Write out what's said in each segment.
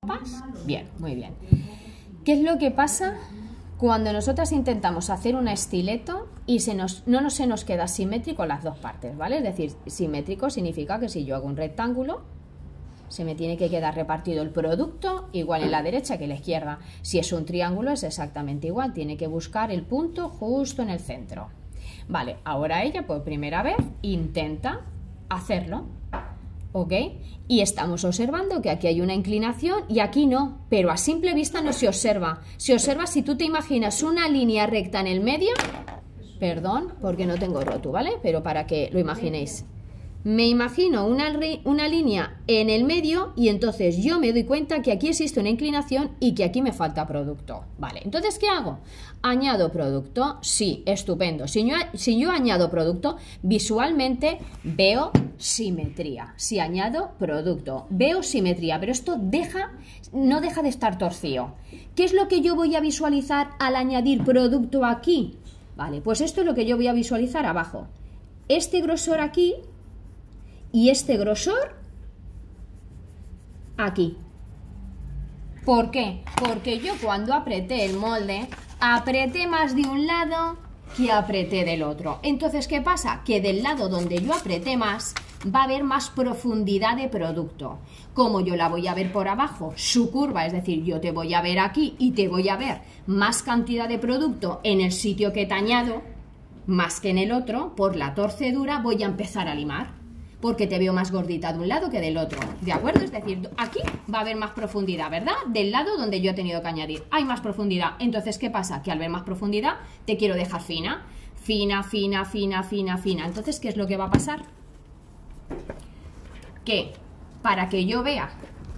compas? Bien, muy bien. ¿Qué es lo que pasa cuando nosotras intentamos hacer un estileto y no se nos queda simétrico las dos partes, ¿vale? Es decir, simétrico significa que si yo hago un rectángulo, se me tiene que quedar repartido el producto igual en la derecha que en la izquierda. Si es un triángulo es exactamente igual, tiene que buscar el punto justo en el centro. Vale, ahora ella por primera vez intenta hacerlo, ¿ok? Y estamos observando que aquí hay una inclinación y aquí no, pero a simple vista no se observa. Se observa si tú te imaginas una línea recta en el medio, perdón, porque no tengo roto, ¿vale? Pero para que lo imaginéis. Me imagino una línea en el medio y entonces yo me doy cuenta que aquí existe una inclinación y que aquí me falta producto. Vale, entonces ¿qué hago? ¿Añado producto? Sí, estupendo. Si yo añado producto, visualmente veo simetría. Si añado producto, veo simetría, pero esto no deja de estar torcido. ¿Qué es lo que yo voy a visualizar al añadir producto aquí? Vale, pues esto es lo que yo voy a visualizar abajo. Este grosor aquí y este grosor aquí. ¿Por qué? Porque yo cuando apreté el molde, apreté más de un lado que apreté del otro. Entonces, ¿qué pasa? Que del lado donde yo apreté más, va a haber más profundidad de producto. Como yo la voy a ver por abajo, su curva, es decir, yo te voy a ver aquí y te voy a ver más cantidad de producto en el sitio que te añado, más que en el otro, por la torcedura voy a empezar a limar. Porque te veo más gordita de un lado que del otro, ¿de acuerdo? Es decir, aquí va a haber más profundidad, ¿verdad? Del lado donde yo he tenido que añadir, hay más profundidad. Entonces, ¿qué pasa? Que al ver más profundidad, te quiero dejar fina. Fina, fina, fina, fina, fina. Entonces, ¿qué es lo que va a pasar? Que para que yo vea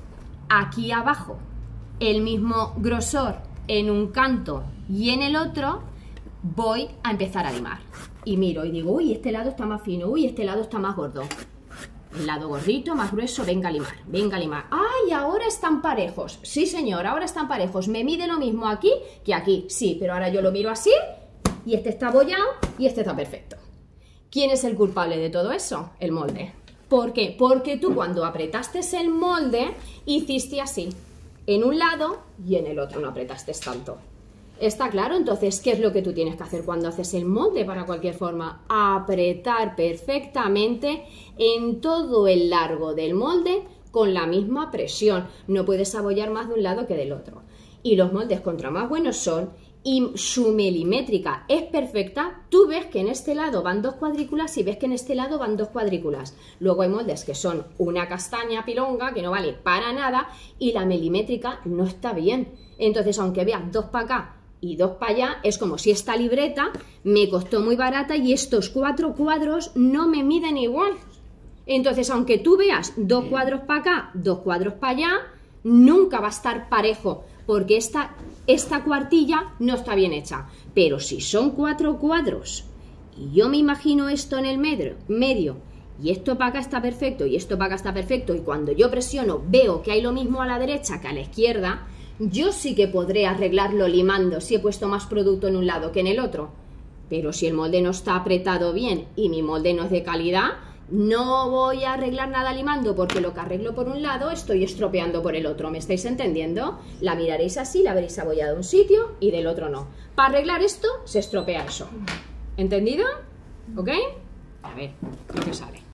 aquí abajo el mismo grosor en un canto y en el otro, voy a empezar a limar. Y miro y digo, uy, este lado está más fino, uy, este lado está más gordo. El lado gordito, más grueso, venga a limar, venga a limar. ¡Ay, ahora están parejos! Sí, señor, ahora están parejos. Me mide lo mismo aquí que aquí. Sí, pero ahora yo lo miro así y este está abollado y este está perfecto. ¿Quién es el culpable de todo eso? El molde. ¿Por qué? Porque tú cuando apretaste el molde hiciste así. En un lado y en el otro no apretaste tanto. ¿Está claro? Entonces, ¿qué es lo que tú tienes que hacer cuando haces el molde para cualquier forma? Apretar perfectamente en todo el largo del molde con la misma presión. No puedes abollar más de un lado que del otro. Y los moldes, contra más buenos son y su milimétrica es perfecta, tú ves que en este lado van dos cuadrículas y ves que en este lado van dos cuadrículas. Luego hay moldes que son una castaña pilonga que no vale para nada y la milimétrica no está bien. Entonces, aunque veas dos para acá y dos para allá, es como si esta libreta me costó muy barata y estos 4 cuadros no me miden igual. Entonces, aunque tú veas 2 cuadros para acá, 2 cuadros para allá, nunca va a estar parejo, porque esta cuartilla no está bien hecha. Pero si son 4 cuadros y yo me imagino esto en el medio y esto para acá está perfecto y esto para acá está perfecto, y cuando yo presiono veo que hay lo mismo a la derecha que a la izquierda, yo sí que podré arreglarlo limando si he puesto más producto en un lado que en el otro. Pero si el molde no está apretado bien y mi molde no es de calidad, no voy a arreglar nada limando, porque lo que arreglo por un lado estoy estropeando por el otro. ¿Me estáis entendiendo? La miraréis así, la veréis abollado de un sitio y del otro no. Para arreglar esto se estropea eso. ¿Entendido? ¿Ok? A ver, ¿qué sale?